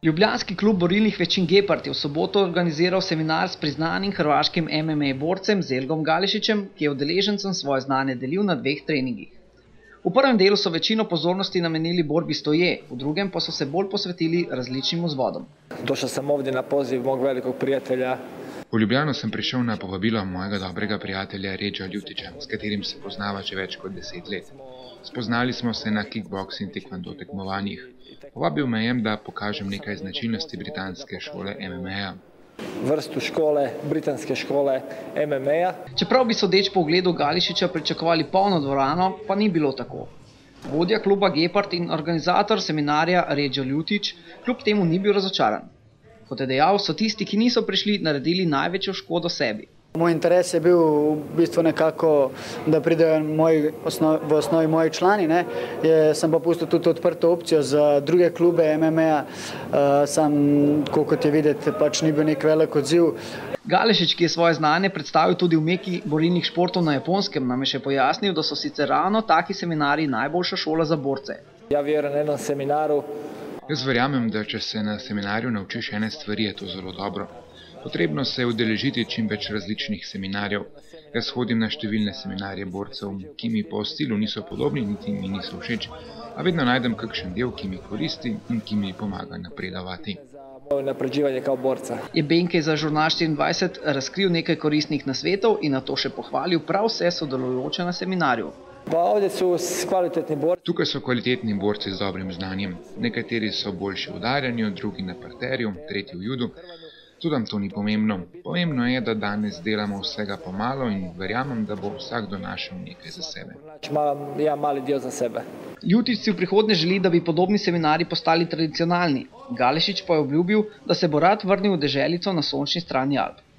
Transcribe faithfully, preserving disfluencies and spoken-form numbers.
Ljubljanski klub borilnih veščin Gepard je v soboto organiziral seminar s priznanim hrvaškim M M A borcem Zelgom Galešićem, ki je udeležencem svoje znanje delil na dveh treningih. V prvem delu so večino pozornosti namenili borbi stoje, v drugem pa so se bolj posvetili različnim vzvodom. Došao sam ovdje na poziv mog velikog prijatelja. V Ljubljano sem prišel na povabilo mojega dobrega prijatelja Redža Ljutića, s katerim se poznava že več kot deset let. Spoznali smo se na kickboks in taekwondo tekmovanjih. Povabil me je, da pokažem nekaj značilnosti britanske šole M M A. Vrstu škole, britanske škole M M A. Čeprav bi sodeč po ugledu Galešića pričakovali polno dvorano, pa ni bilo tako. Vodja kluba Gepard in organizator seminarja Redža Ljutić kljub temu ni bil razočaran. Kot je dejal, so tisti, ki niso prišli, naredili največjo škodo sebi. Moj interes je bil v bistvu nekako, da pridejo moji osnov, v osnovi moji člani. Ne. Je, sem pa pustil tudi odprto opcijo za druge klube M M A. Uh, sam, kot je videti, pač ni bil nek velik odziv. Galešić, ki je svoje znanje predstavil tudi v meki borilnih športov na Japonskem, nam je še pojasnil, da so sicer ravno taki seminarji najboljša šola za borce. Ja vjerujem na enem seminaru. Jaz verjamem, da če se na seminarju naučiš ene stvari, je to zelo dobro. Potrebno se je udeležiti čim več različnih seminarjev. Jaz hodim na številne seminarje borcev, ki mi po stilu niso podobni, niti mi niso všeč, a vedno najdem kakšen del, ki mi koristi in ki mi pomaga napredovati. Napređivanje kao borca. Je Benke za Žurnal štiriindvajset razkril nekaj koristnih nasvetov in nato še pohvalil prav vse sodelujoče na seminarju. Pa ovdje su kvalitetni borci. Tukaj so kvalitetni borci z dobrim znanjem. Nekateri so boljši v udarjanju, drugi na parterju, tretji v judu. Tudi to ni pomembno. Pomembno je, da danes delamo vsega pomalo in verjamem, da bo vsak donašal nekaj za sebe. Ja, mali del za sebe. Ljutić si v prihodnje želi, da bi podobni seminari postali tradicionalni. Galešić pa je obljubil, da se bo rad vrnil v deželico na sončni strani Alp.